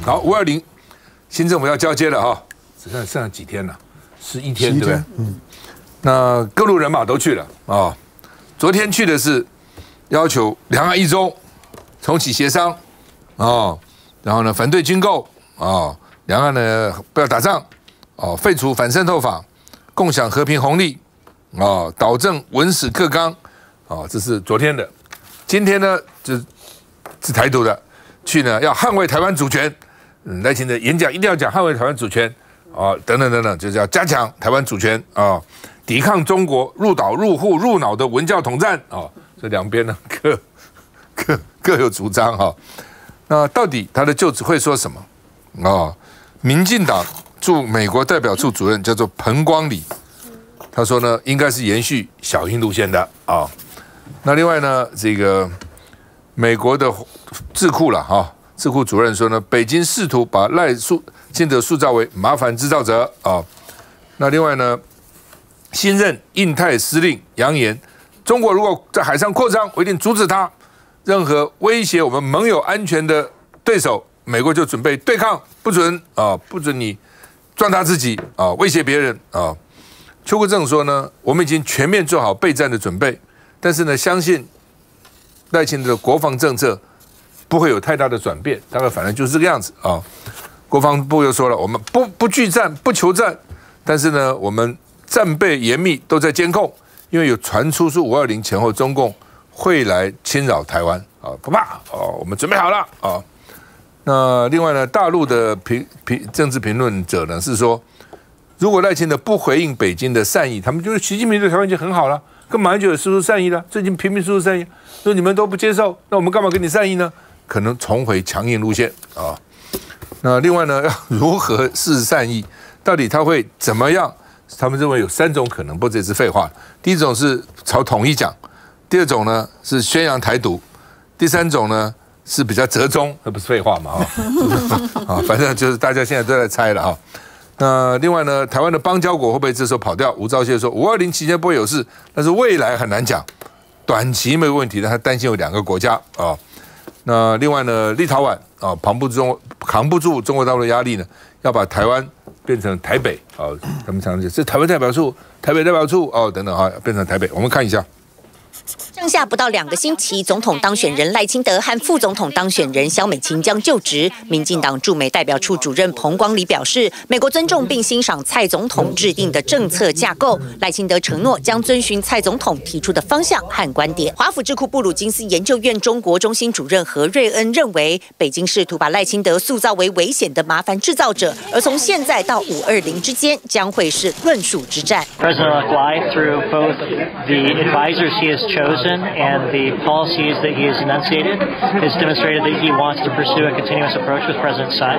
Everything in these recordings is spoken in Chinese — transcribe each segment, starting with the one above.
好，520新政府要交接了哈，只剩下几天了，11天，对不对？那各路人马都去了啊。昨天去的是要求两岸一中重启协商啊，然后呢反对军购啊，两岸呢不要打仗啊，废除反渗透法，共享和平红利啊，导正文史课纲啊，这是昨天的。今天呢就是台独的，去呢要捍卫台湾主权。赖清德演讲一定要讲捍卫台湾主权啊，等等等等，就是要加强台湾主权啊，抵抗中国入岛入户入脑的文教统战啊。这两边呢各有主张哈。那到底他的就职会说什么啊？民进党驻美国代表处主任叫做彭光礼，他说呢，应该是延续小英路线的啊。那另外呢，这个美国的智库了哈，智库主任说呢，北京试图把赖清德塑造为麻烦制造者啊。那另外呢，新任印太司令扬言，中国如果在海上扩张，我一定阻止他。任何威胁我们盟友安全的对手，美国就准备对抗，不准你壮大自己啊，威胁别人啊。邱国正说呢，我们已经全面做好备战的准备，但是呢，相信赖清德的国防政策不会有太大的转变，大概反正就是这个样子啊。国防部又说了，我们不拒战，不求战，但是呢，我们战备严密，都在监控，因为有传出说520前后中共会来侵扰台湾啊，不怕哦，我们准备好了啊。那另外呢，大陆的政治评论者呢是说，如果赖清德不回应北京的善意，他们就是习近平对台湾已经很好了，干嘛就有释出善意了？最近频频释出善意，说你们都不接受，那我们干嘛跟你善意呢？可能重回强硬路线啊。那另外呢，要如何示善意？到底他会怎么样？他们认为有3种可能，不，这是废话。第一种是朝统一讲，第二种呢是宣扬台独，第三种呢是比较折中，那不是废话嘛啊？反正就是大家现在都在猜了啊。那另外呢，台湾的邦交国会不会这时候跑掉？吴钊燮说，520期間不会有事，但是未来很难讲。短期没有问题，但他担心有2个国家啊。那另外呢，立陶宛啊扛不住中国大陆的压力呢，要把台湾变成台北啊，他们常讲是台湾代表处、台北代表处哦等等啊，变成台北。我们看一下。 剩下不到2个星期，总统当选人赖清德和副总统当选人萧美琴将就职。民进党驻美代表处主任彭光礼表示，美国尊重并欣赏蔡总统制定的政策架构，赖清德承诺将遵循蔡总统提出的方向和观点。华府智库布鲁金斯研究院中国中心主任何瑞恩认为，北京试图把赖清德塑造为危险的麻烦制造者，而从现在到520之间将会是论述之战。 President-elect Lai, through both the advisors he has chosen and the policies that he has enunciated, has demonstrated that he wants to pursue a continuous approach with President Tsai,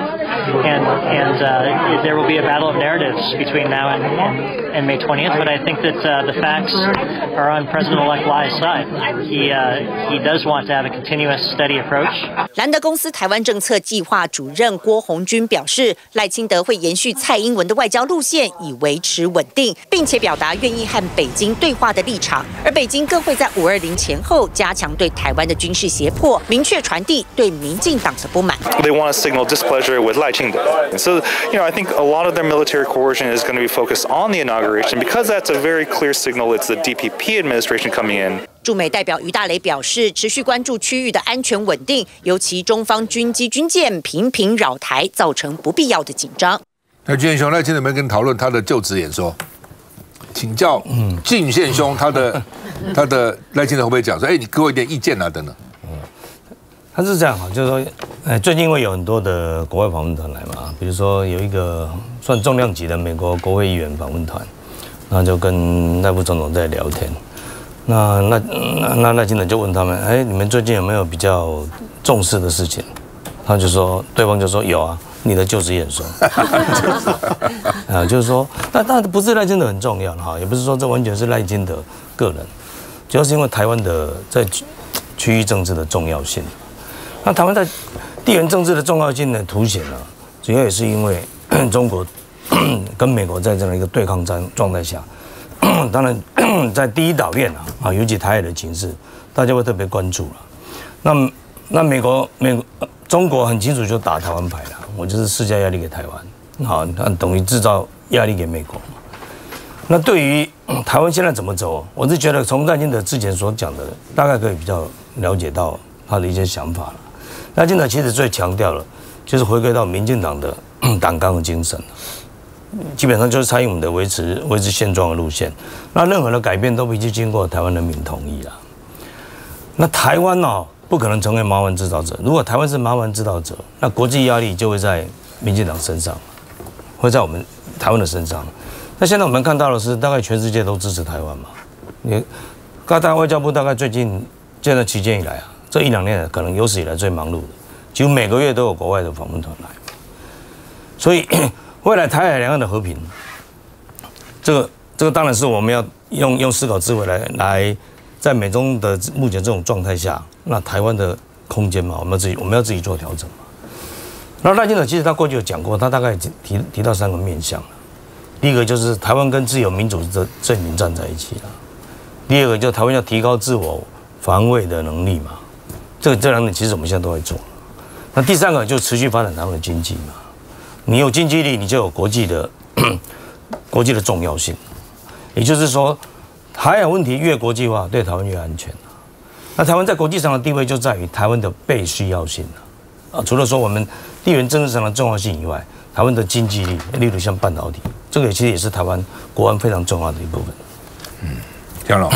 and there will be a battle of narratives between now and May 20th. But I think that the facts are on President-elect Lai's side. He does want to have a continuous, steady approach. 兰德公司台湾政策计划主任郭红军表示，赖清德会延续蔡英文的外交路线，以维持稳定，并且表达愿意和北京对话的立场，而北京更会在520前后加强对台湾的军事胁迫，明确传递对民进党的不满。 They want to signal displeasure with Lai Ching-te. So, I think a lot of their military coercion is going to be focused on the inauguration because that's a very clear signal it's the DPP administration coming in. 驻美代表于大雷表示，持续关注区域的安全稳定，尤其中方军机军舰频频扰台，造成不必要的紧张。 那俊兄，赖清德有没有跟你讨论他的就职演说？请教靳宪兄，他的赖清德会不会讲说，你给我一点意见啊等等？ 他是这样哈，就是说，最近会有很多的国外访问团来嘛，比如说有一个算重量级的美国国会议员访问团，那就跟赖副总统在聊天。那赖清德就问他们，你们最近有没有比较重视的事情？对方就说有啊，你的就职演说。就是说，但不是赖清德很重要哈，也不是说这完全是赖清德个人，主要是因为台湾的在区域政治的重要性。那台湾在地缘政治的重要性呢，凸显了，主要也是因为中国跟美国在这样一个对抗状态下。当然，在第一岛链尤其台海的情势，大家会特别关注了。那中国很清楚就打台湾牌了。 我就是施加压力给台湾，好，那等于制造压力给美国。那对于台湾现在怎么走，我是觉得从赖清德之前所讲的，大概可以比较了解到他的一些想法了。赖清德其实最强调了，就是回归到民进党的党纲的精神，基本上就是蔡英文的维持现状的路线。那任何的改变都必须经过台湾人民同意啦。那台湾不可能成为麻烦制造者。如果台湾是麻烦制造者，那国际压力就会在民进党身上，会在我们台湾的身上。那现在我们看到的是，大概全世界都支持台湾嘛。你，各大外交部大概最近这段期间以来啊，这1-2年可能有史以来最忙碌的，几乎每个月都有国外的访问团来。所以未来台海两岸的和平，这个当然是我们要用思考智慧来在美中的目前这种状态下，那台湾的空间嘛，我们要自己做调整嘛。那赖清德其实他过去有讲过，他大概提到3个面向。第一个就是台湾跟自由民主的阵营站在一起了。第二个就是台湾要提高自我防卫的能力嘛，这2点其实我们现在都在做。那第3个就是持续发展台湾的经济嘛，你有经济力，你就有国际的重要性。也就是说，海洋问题越国际化，对台湾越安全。那台湾在国际上的地位就在于台湾的被需要性除了说我们地缘政治上的重要性以外，台湾的经济力，例如像半导体，这个其实也是台湾国安非常重要的一部分。 江老，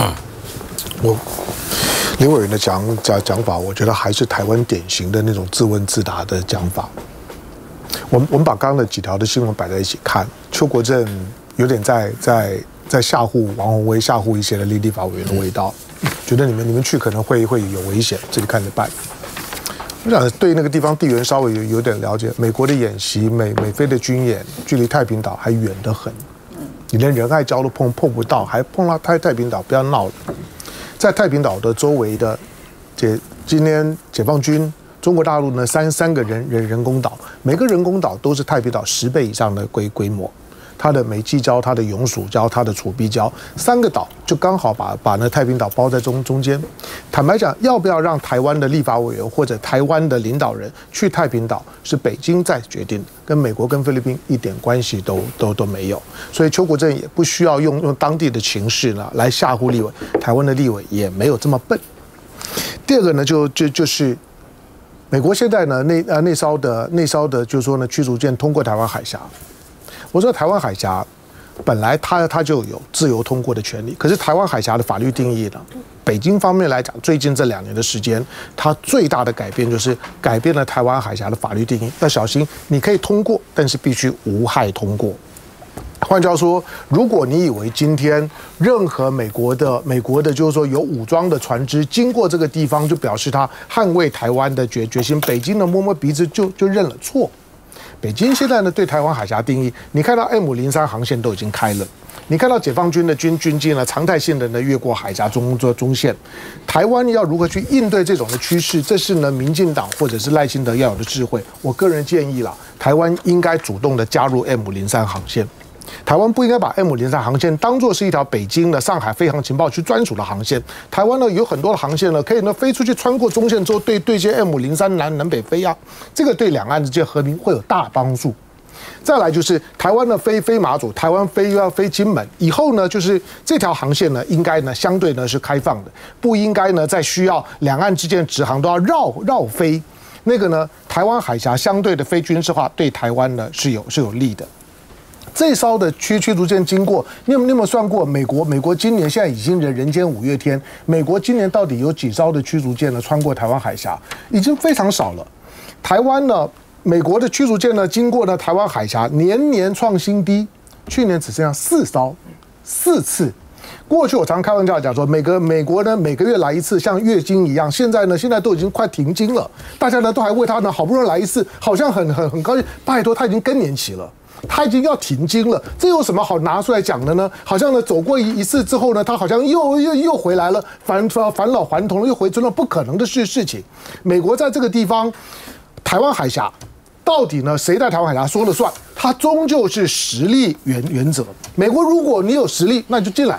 林委员的讲法，我觉得还是台湾典型的那种自问自答的讲法。我们把刚刚的几条的新闻摆在一起看，邱国正有点在吓唬王宏威，吓唬一些的立法委员的味道，觉得你们去可能会有危险，自己看着办。我想对那个地方地缘稍微有点了解，美国的演习，美菲的军演，距离太平岛还远得很，你连仁爱礁都碰不到，还碰到太平岛，不要闹了。在太平岛的周围的今天解放军中国大陆呢三个人工岛，每个人工岛都是太平岛10倍以上的规模。它的美济礁、它的永暑礁、它的楚碧礁，3个岛就刚好把那太平岛包在中间。坦白讲，要不要让台湾的立法委员或者台湾的领导人去太平岛，是北京在决定的，跟美国跟菲律宾一点关系都没有。所以邱国正也不需要用当地的情势呢来吓唬立委，台湾的立委也没有这么笨。第二个呢，就是美国现在呢那艘的就是说呢驱逐舰通过台湾海峡。我说台湾海峡本来它就有自由通过的权利，可是台湾海峡的法律定义呢，北京方面来讲，最近这2年的时间，它最大的改变就是改变了台湾海峡的法律定义。要小心，你可以通过，但是必须无害通过。换句话说，如果你以为今天任何美国的就是说有武装的船只经过这个地方，就表示他捍卫台湾的决心，北京呢摸摸鼻子就认了错。北京现在呢对台湾海峡定义，你看到 M03航线都已经开了，你看到解放军的军机呢常态性的呢越过海峡中线，台湾要如何去应对这种的趋势，这是呢民进党或者是赖清德要有的智慧。我个人建议啦，台湾应该主动的加入 M03航线。台湾不应该把 M03航线当作是一条北京的上海飞航情报区专属的航线。台湾呢有很多的航线呢，可以呢飞出去，穿过中线之后对接 M03南北飞啊，这个对两岸之间和平会有大帮助。再来就是台湾的飞马祖，台湾又要飞金门，以后呢就是这条航线呢应该呢相对呢是开放的，不应该呢在需要两岸之间的直航都要绕飞。那个呢台湾海峡相对的非军事化，对台湾呢是有利的。这艘的驱逐舰经过，你有没有算过？美国今年现在已经人间5月天，美国今年到底有几艘的驱逐舰呢穿过台湾海峡？已经非常少了。台湾呢，美国的驱逐舰呢经过呢台湾海峡，年创新低，去年只剩下4艘，4次。过去我常开玩笑讲说，美国呢每个月来一次，像月经一样。现在都已经快停经了，大家呢都还为他呢好不容易来一次，好像很高兴。拜托，他已经更年期了。他已经要停经了，这有什么好拿出来讲的呢？好像呢走过一次之后呢，他好像又回来了，返老还童了，又回春了，不可能的事情。美国在这个地方，台湾海峡到底呢谁在台湾海峡说了算？它终究是实力原则。美国如果你有实力，那就进来；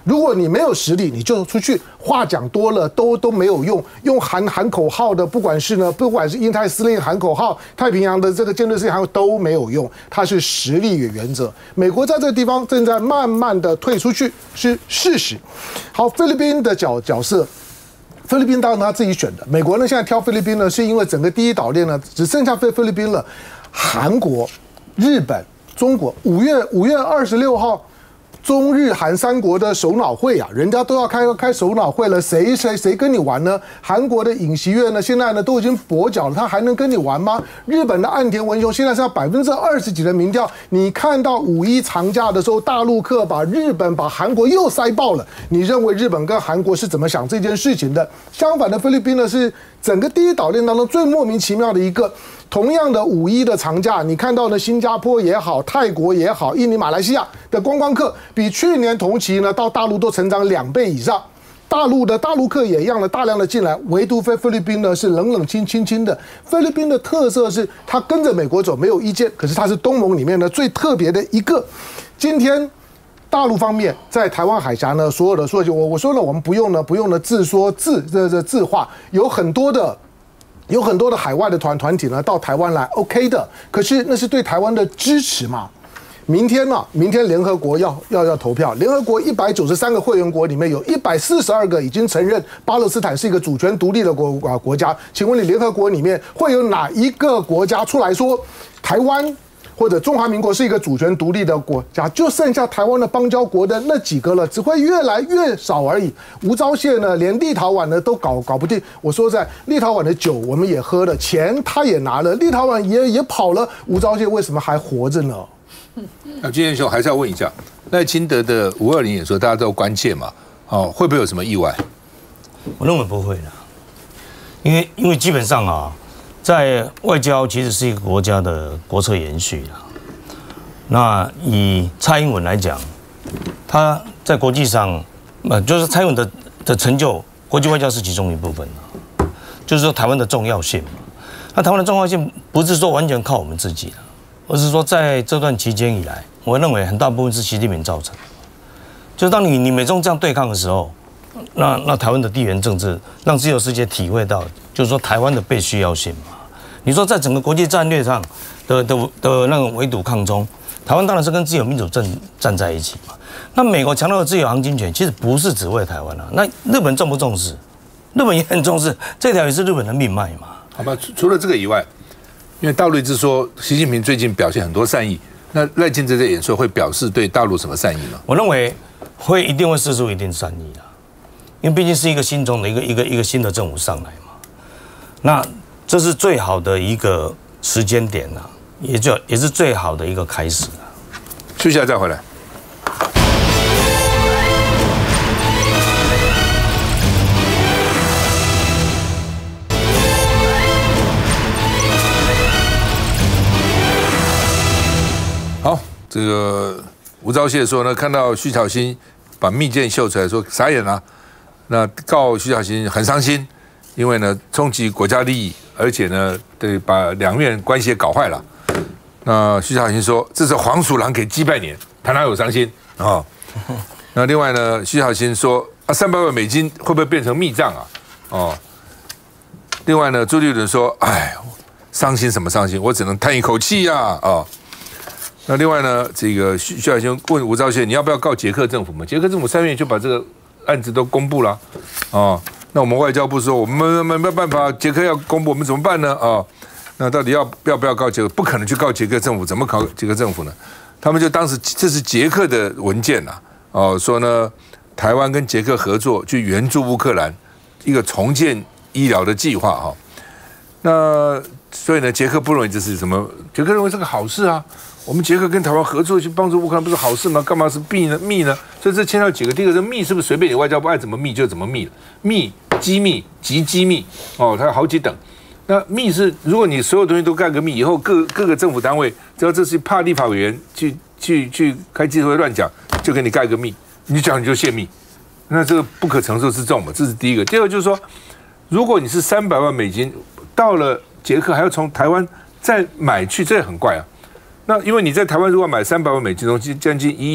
如果你没有实力，你就出去，话讲多了都没有用，用喊口号的，不管是印太司令喊口号，太平洋的这个舰队司令喊口号都没有用，它是实力原则。美国在这个地方正在慢慢的退出去，是事实。好，菲律宾的角色。菲律宾当然他自己选的，美国呢现在挑菲律宾呢，是因为整个第一岛链呢只剩下菲律宾了，韩国、日本、中国5月26号。中日韩3国的首脑会啊，人家都要开首脑会了，谁跟你玩呢？韩国的尹锡悦呢，现在呢都已经跛脚了，他还能跟你玩吗？日本的岸田文雄现在是要20%几的民调，你看到5·1长假的时候，大陆客把日本把韩国又塞爆了，你认为日本跟韩国是怎么想这件事情的？相反的，菲律宾呢是整个第一岛链当中最莫名其妙的一个。同样的5·1的长假，你看到呢，新加坡也好，泰国也好，印尼、马来西亚的观光客比去年同期呢到大陆都成长2倍以上。大陆客也一样的大量的进来，唯独菲律宾呢是冷清的。菲律宾的特色是它跟着美国走没有意见，可是它是东盟里面呢最特别的一个。今天大陆方面在台湾海峡呢，所有的说我说呢，我们不用呢自说自话，有很多的海外的团体呢到台湾来 ，OK 的。可是那是对台湾的支持嘛？明天联合国要投票，联合国193个会员国里面有142个已经承认巴勒斯坦是一个主权独立的国家。请问你联合国里面会有哪一个国家出来说台湾？或者中华民国是一个主权独立的国家，就剩下台湾的邦交国的那几个了，只会越来越少而已。吴钊燮呢，连立陶宛呢都搞不定。我说在立陶宛的酒我们也喝了，钱他也拿了，立陶宛也跑了，吴钊燮为什么还活着呢？ 那金元兄还是要问一下，赖清德的520演说，大家都关切嘛？会不会有什么意外？ 我认为不会的，因为基本上啊。在外交其实是一个国家的国策延续啊。那以蔡英文来讲，他在国际上，就是蔡英文的成就，国际外交是其中一部分啊。就是说台湾的重要性嘛。那台湾的重要性不是说完全靠我们自己的，而是说在这段期间以来，我认为很大部分是习近平造成的。就是当你美中这样对抗的时候，那台湾的地缘政治让自由世界体会到，就是说台湾的被需要性嘛。你说在整个国际战略上的那种围堵抗中，台湾当然是跟自由民主站在一起嘛。那美国强调的自由航经权，其实不是只为台湾啊。那日本重不重视？日本也很重视，这条也是日本的命脉嘛。 好吧，除了这个以外，因为大陆一直说习近平最近表现很多善意，那赖清德的演说会表示对大陆什么善意吗？ 我认为一定会释出一定善意的，因为毕竟是一个新中的一个新的政府上来嘛。那这是最好的一个时间点啊，也是最好的一个开始啊。 休息一下再回来。好，这个吴钊燮说呢，看到徐巧芯把密件秀出来，说傻眼了。那告徐巧芯很伤心，因为呢冲击国家利益。而且呢，对，把两面关系也搞坏了。那徐巧芯说：“这是黄鼠狼给鸡拜年，他哪有伤心啊？”那另外呢，徐巧芯说：“300万美金会不会变成密账啊？”哦。另外呢，朱立伦说：“哎，伤心什么伤心？我只能叹一口气呀！”啊。那另外呢，这个徐巧芯问吴钊燮：“你要不要告捷克政府嘛？”捷克政府3月就把这个案子都公布了，哦。那我们外交部说，我们没有办法，捷克要公布，我们怎么办呢？那到底要不要告捷克？不可能去告捷克政府，怎么告捷克政府呢？他们就当时这是捷克的文件呐，说呢，台湾跟捷克合作去援助乌克兰一个重建医疗的计划哈。那所以呢，捷克不认为这是什么？捷克认为是个好事啊。我们捷克跟台湾合作去帮助乌克兰，不是好事吗？干嘛是密呢？所以这牵到几个，第一个是密，是不是随便你外交部爱怎么密就怎么密了？密、机密、极机密，它有好几等。那密是，如果你所有东西都盖个密，以后各个政府单位，只要这是怕立法委员去开记者会乱讲，就给你盖个密，你讲你就泄密，那这个不可承受之重嘛，这是第一个。第二个就是说，如果你是300万美金到了捷克，还要从台湾再买去，这也很怪啊。那因为你在台湾如果买300万美金东西，将近1亿，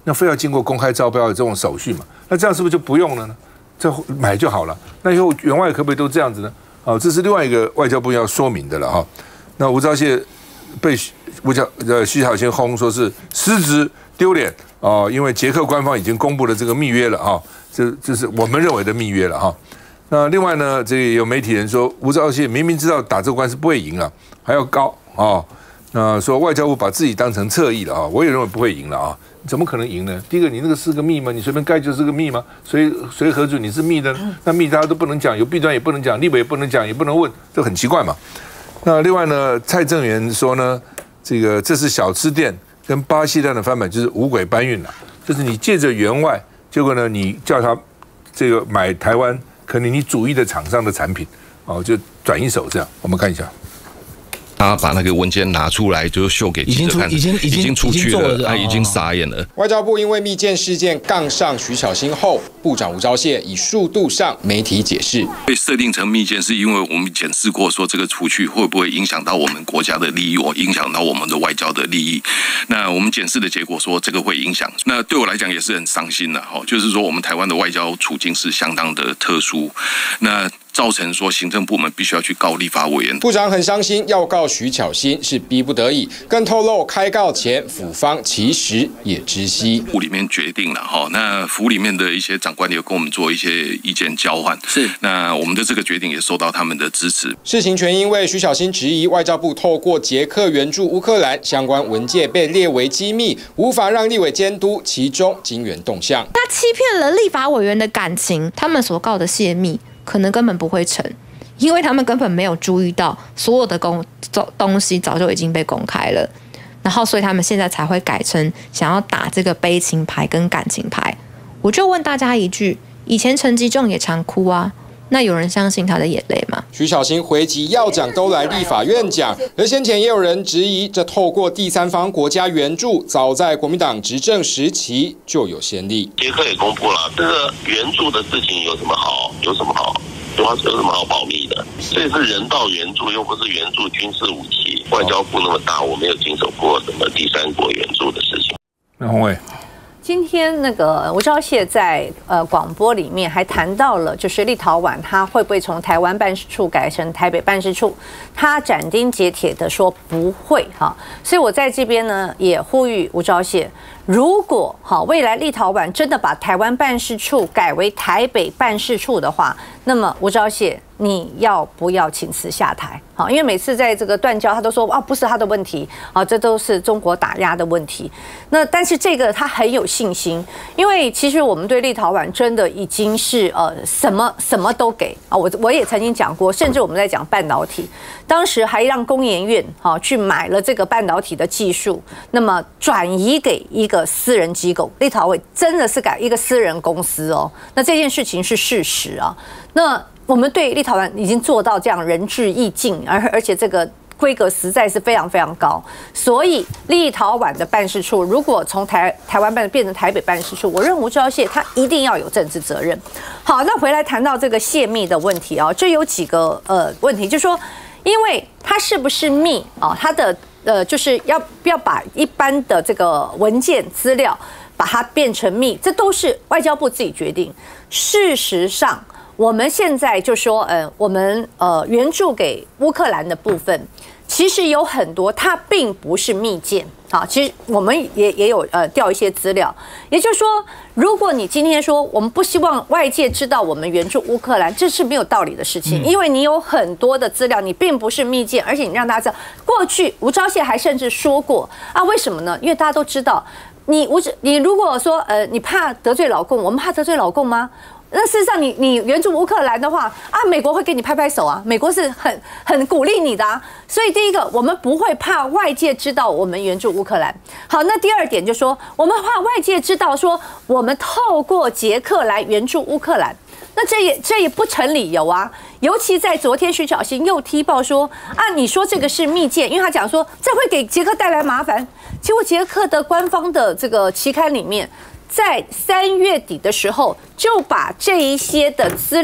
那非要经过公开招标的这种手续嘛？那这样是不是就不用了呢？这买就好了。那以后援外可不可以都这样子呢？这是另外一个外交部要说明的了哈。那吴钊燮被徐小新轰说是失职丢脸因为捷克官方已经公布了这个密约了啊，这是我们认为的密约了哈。那另外呢，这个有媒体人说吴钊燮明明知道打这个官司不会赢了，还要告那说外交部把自己当成侧翼了啊，我也认为不会赢了啊，怎么可能赢呢？第一个，你那个是个密吗？你随便盖就是个密吗？谁核准你是密的？那密大家都不能讲，有弊端也不能讲，立委也不能讲，也不能问，这很奇怪嘛。那另外呢，蔡正元说呢，这是小吃店跟巴西蛋的翻版，就是五鬼搬运了，就是你借着援外，结果呢，你叫他买台湾可能你主义的厂商的产品，就转一手这样。我们看一下。 他把那个文件拿出来，就秀给记者看，已经出去了，他已经傻眼了。 外交部因为密件事件杠上徐巧芯后，部长吴钊燮以速度上媒体解释， 被设定成密件，是因为我们检视过，说这个出去会不会影响到我们国家的利益，影响到我们的外交的利益。那我们检视的结果说这个会影响，那对我来讲也是很伤心的就是说我们台湾的外交处境是相当的特殊，那造成说行政部门必须要去告立法委员。 部长很伤心，要告徐巧芯是逼不得已，更透露开告前府方其实也知悉。 府里面决定了那府里面的一些长官也有跟我们做一些意见交换，是那我们的这个决定也受到他们的支持。 事情全因为徐巧芯质疑外交部透过捷克援助乌克兰相关文件被列为机密，无法让立委监督其中金援动向。 他欺骗了立法委员的感情，他们所告的泄密可能根本不会成，因为他们根本没有注意到所有的东西早就已经被公开了，然后所以他们现在才会改成想要打这个悲情牌跟感情牌。我就问大家一句，以前陈吉仲也常哭啊，那有人相信他的眼泪吗？ 徐巧芯回击要讲都来立法院讲，而先前也有人质疑，这透过第三方国家援助，早在国民党执政时期就有先例。 捷克也公布了，这个援助的事情有什么好？有什么好保密的？这是人道援助，又不是援助军事武器。外交部那么大，我没有经手过什么第三国援助的事情。 那洪伟。 今天那个吴钊燮在广播里面还谈到了，就是立陶宛他会不会从台湾办事处改成台北办事处？他斩钉截铁的说不会哈。所以我在这边呢也呼吁吴钊燮，如果未来立陶宛真的把台湾办事处改为台北办事处的话，那么吴钊燮你要不要请辞下台？因为每次在这个断交，他都说不是他的问题这都是中国打压的问题。那但是这个他很有信心，因为其实我们对立陶宛真的已经是什么都给我也曾经讲过，甚至我们在讲半导体，当时还让工研院去买了这个半导体的技术，那么转移给一个私人机构，立陶宛真的是改一个私人公司那这件事情是事实那我们对立陶宛已经做到这样仁至义尽，而且这个规格实在是非常非常高，所以立陶宛的办事处如果从台湾变成台北办事处，我认为吴钊燮他一定要有政治责任。好，那回来谈到这个泄密的问题这有几个问题，就是说，因为它是不是密它的就是要把一般的这个文件资料把它变成密，这都是外交部自己决定。事实上，我们现在就说，我们援助给乌克兰的部分，其实有很多它并不是密件其实我们也有调一些资料，也就是说，如果你今天说我们不希望外界知道我们援助乌克兰，这是没有道理的事情，因为你有很多的资料，你并不是密件，而且你让大家知道，过去吴钊燮还甚至说过为什么呢？因为大家都知道，你如果说你怕得罪老共，我们怕得罪老共吗？那事实上你援助乌克兰的话美国会给你拍拍手美国是很鼓励你的所以第一个，我们不会怕外界知道我们援助乌克兰。好，那第二点就是说，我们怕外界知道说我们透过捷克来援助乌克兰，那这也不成理由尤其在昨天徐巧芯又踢爆说你说这个是密件，因为他讲说这会给捷克带来麻烦，结果捷克的官方的这个期刊里面在3月底的时候就把这一些的资料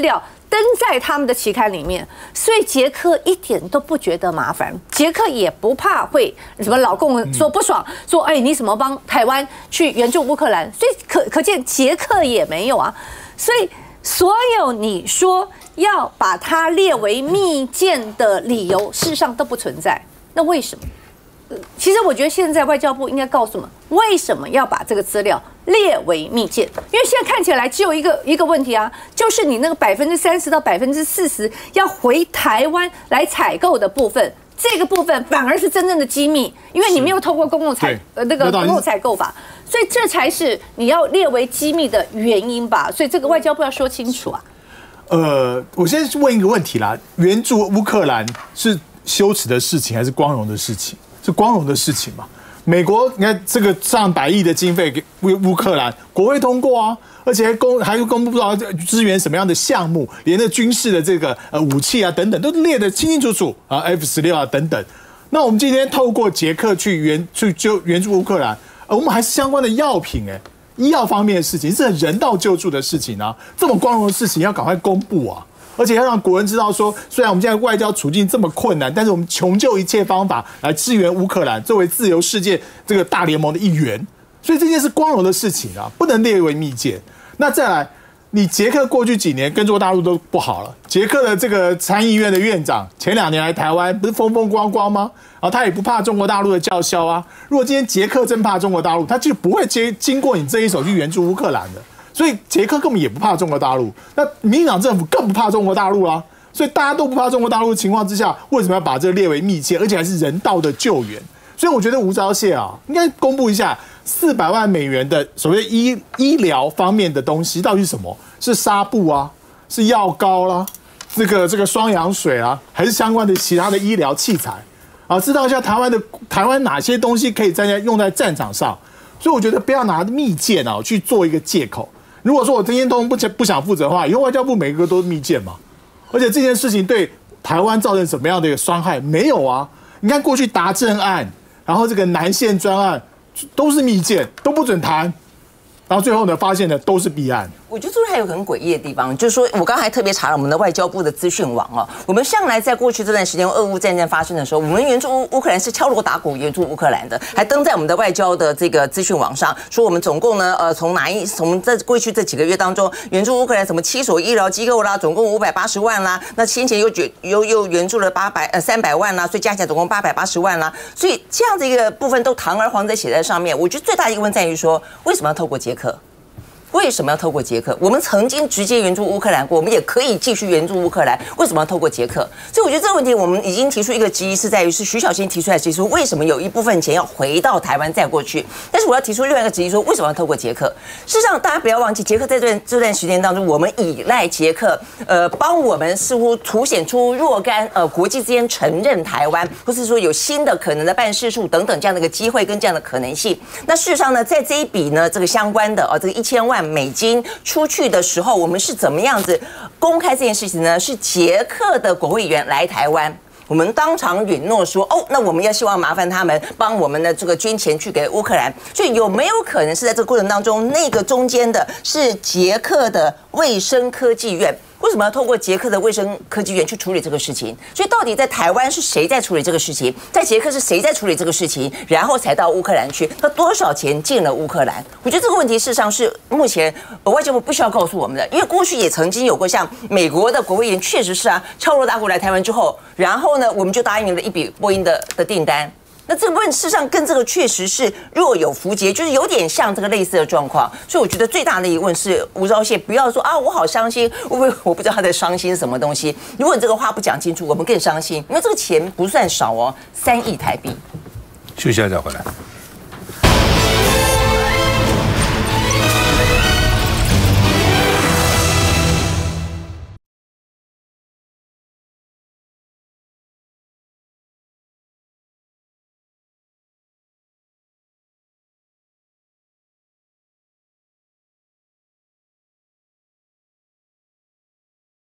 登在他们的期刊里面，所以捷克一点都不觉得麻烦，捷克也不怕会什么老共说不爽，说哎你怎么帮台湾去援助乌克兰，所以可见捷克也没有啊，所以所有你说要把它列为密件的理由，事实上都不存在，那为什么？其实我觉得现在外交部应该告诉我们，为什么要把这个资料列为密件？因为现在看起来只有一个问题啊，就是你那个30%到40%要回台湾来采购的部分，这个部分反而是真正的机密，因为你没有透过公共采购法，所以这才是你要列为机密的原因吧。所以这个外交部要说清楚啊。 我先问一个问题啦，援助乌克兰是羞耻的事情还是光荣的事情？是光荣的事情嘛？美国你看这个上百亿的经费给乌克兰，国会通过啊，而且还公布不到支援什么样的项目，连那军事的这个武器啊等等都列得清清楚楚啊 ，F-16啊等等。那我们今天透过捷克去援助乌克兰，我们还是相关的药品医药方面的事情，是很人道救助的事情啊，这么光荣的事情要赶快公布啊！而且要让国人知道说，虽然我们现在外交处境这么困难，但是我们穷尽一切方法来支援乌克兰，作为自由世界这个大联盟的一员。所以这件是光荣的事情啊，不能列为密件。那再来，你捷克过去几年跟中国大陆都不好了，捷克的这个参议院的院长前2年来台湾不是风风光光吗？然后他也不怕中国大陆的叫嚣啊。如果今天捷克真怕中国大陆，他就不会经过你这一手去援助乌克兰的。所以捷克根本也不怕中国大陆，那民进党政府更不怕中国大陆啦。所以大家都不怕中国大陆的情况之下，为什么要把这个列为密件，而且还是人道的救援？所以我觉得吴钊燮啊，应该公布一下400万美元的所谓医疗方面的东西到底是什么？是纱布啊，是药膏啦，这个双氧水啊，还是相关的其他的医疗器材啊？知道一下台湾哪些东西可以用在战场上？所以我觉得不要拿密件啊去做一个借口。如果说我今天都不想负责的话，以后外交部每个都是密件嘛。而且这件事情对台湾造成什么样的一个伤害？没有啊。你看过去达正案，然后这个南线专案都是密件，都不准谈，然后最后呢发现的都是弊案。 我觉得这还有很诡异的地方，就是说我刚才还特别查了我们的外交部的资讯网哦，我们向来在过去这段时间俄乌战争发生的时候，我们援助乌克兰是敲锣打鼓援助乌克兰的，还登在我们的外交的这个资讯网上，说我们总共呢从在过去这几个月当中援助乌克兰什么7所医疗机构啦，总共580万啦，那先前又援助了300万啦，所以加起来总共880万啦，所以这样的一个部分都堂而皇之写在上面。我觉得最大的疑问在于说，为什么要透过捷克？为什么要透过捷克？我们曾经直接援助乌克兰过，我们也可以继续援助乌克兰，为什么要透过捷克？所以我觉得这个问题，我们已经提出一个质疑，是在于是徐小新提出来质疑说，为什么有一部分钱要回到台湾再过去？但是我要提出另外一个质疑说，为什么要透过捷克？事实上，大家不要忘记，捷克在这段时间当中，我们依赖捷克，帮我们似乎凸显出若干国际之间承认台湾，或是说有新的可能的办事处等等这样的一个机会跟这样的可能性。那事实上呢，在这一笔呢这个相关的这个1000万美金出去的时候，我们是怎么样子公开这件事情呢？是捷克的国会议员来台湾，我们当场允诺说，那我们要希望麻烦他们帮我们的这个捐钱去给乌克兰。所以有没有可能是在这个过程当中，那个中间的是捷克的卫生科技院？为什么要透过捷克的卫生科技院去处理这个事情？所以到底在台湾是谁在处理这个事情？在捷克是谁在处理这个事情？然后才到乌克兰去，那多少钱进了乌克兰？我觉得这个问题事实上是目前外交部不需要告诉我们的，因为过去也曾经有过像美国的国会议员确实是敲锣打鼓来台湾之后，然后呢我们就答应了一笔波音的订单。那这个部分事实上跟这个确实是若有符节，就是有点像这个类似的状况。所以我觉得最大的疑问是吴钊燮不要说我好伤心，我不知道他在伤心什么东西。如果你这个话不讲清楚，我们更伤心，因为这个钱不算少哦，3亿台币。 休息一下再回来。